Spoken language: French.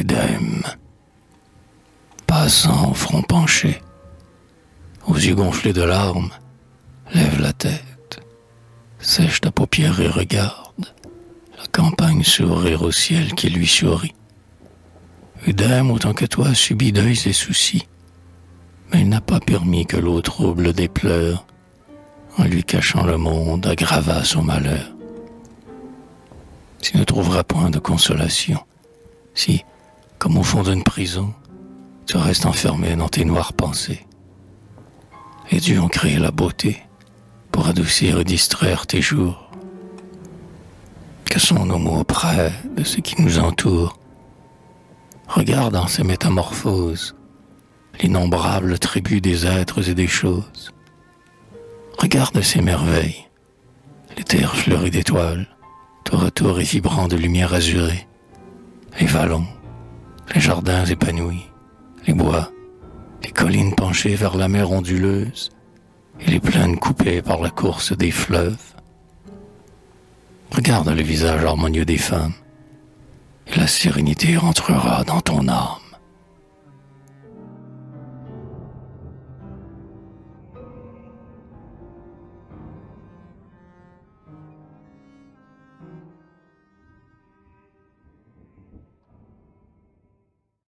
Œdème, passant au front penché, aux yeux gonflés de larmes, lève la tête, sèche ta paupière et regarde la campagne sourire au ciel qui lui sourit. Œdème, autant que toi, subit deuils et soucis, mais il n'a pas permis que l'eau trouble des pleurs, en lui cachant le monde, aggrava son malheur. Tu ne trouveras point de consolation, si, comme au fond d'une prison, tu restes enfermé dans tes noires pensées. Les dieux ont créé la beauté pour adoucir et distraire tes jours. Que sont nos mots près de ce qui nous entoure? Regarde en ces métamorphoses l'innombrable tribu des êtres et des choses. Regarde ces merveilles, les terres fleuries d'étoiles, tour à tour et vibrant de lumière azurée, les vallons, les jardins épanouis, les bois, les collines penchées vers la mer onduleuse et les plaines coupées par la course des fleuves. Regarde le visage harmonieux des femmes et la sérénité rentrera dans ton âme.